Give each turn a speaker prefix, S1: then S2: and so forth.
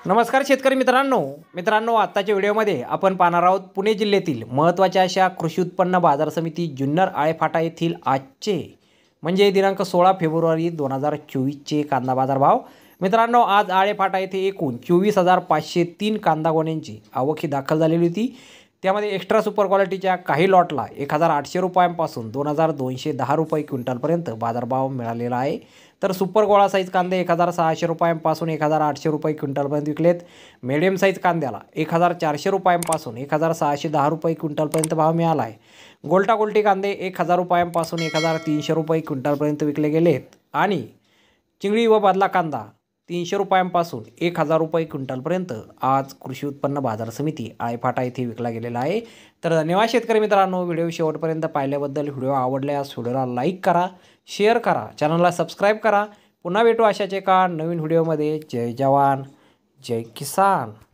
S1: नमस्कार शेतकरी मित्रांनो आत्ताच्या व्हिडिओमध्ये आपण पाहणार आहोत पुणे जिल्ह्यातील महत्त्वाच्या अशा कृषी उत्पन्न बाजार समिती जुन्नर आळेफाटा येथील आजचे म्हणजे दिनांक 16 फेब्रुवारी 2024चे कांदा बाजार भाव। मित्रांनो, आज आळेफाटा येथे एकूण 24,503 कांदा गोण्यांची आवक ही दाखल झालेली होती। त्यामध्ये एक्स्ट्रा सुपर क्वालिटीच्या काही लॉटला 1,800 रुपयांपासून 2,210 रुपये क्विंटलपर्यंत बाजारभाव मिळालेला आहे। तर सुपर गोळा साईज कांदे 1,600 रुपयांपासून 1,800 रुपये क्विंटलपर्यंत विकलेत। मीडियम साईज कांद्याला 1,400 रुपयांपासून 1,610 रुपये क्विंटलपर्यंत भाव मिळाला आहे। गोल्टा गोल्टी कांदे 1,000 रुपयांपासून 1,300 रुपये क्विंटलपर्यंत विकले गेलेत आणि चिंगळी व बादला कांदा 300 रुपयांपासून 1,000 रुपये क्विंटलपर्यंत आज कृषी उत्पन्न बाजार समिती आळेफाटा येथे विकला गेलेला आहे। तर धन्यवाद शेतकरी मित्रांनो, व्हिडिओ शेवटपर्यंत पाहिल्याबद्दल। व्हिडिओ आवडल्यास व्हिडिओला लाईक करा, शेअर करा, चॅनलला सबस्क्राईब करा। पुन्हा भेटू अशाच एका नवीन व्हिडिओमध्ये। जय जवान जय किसान।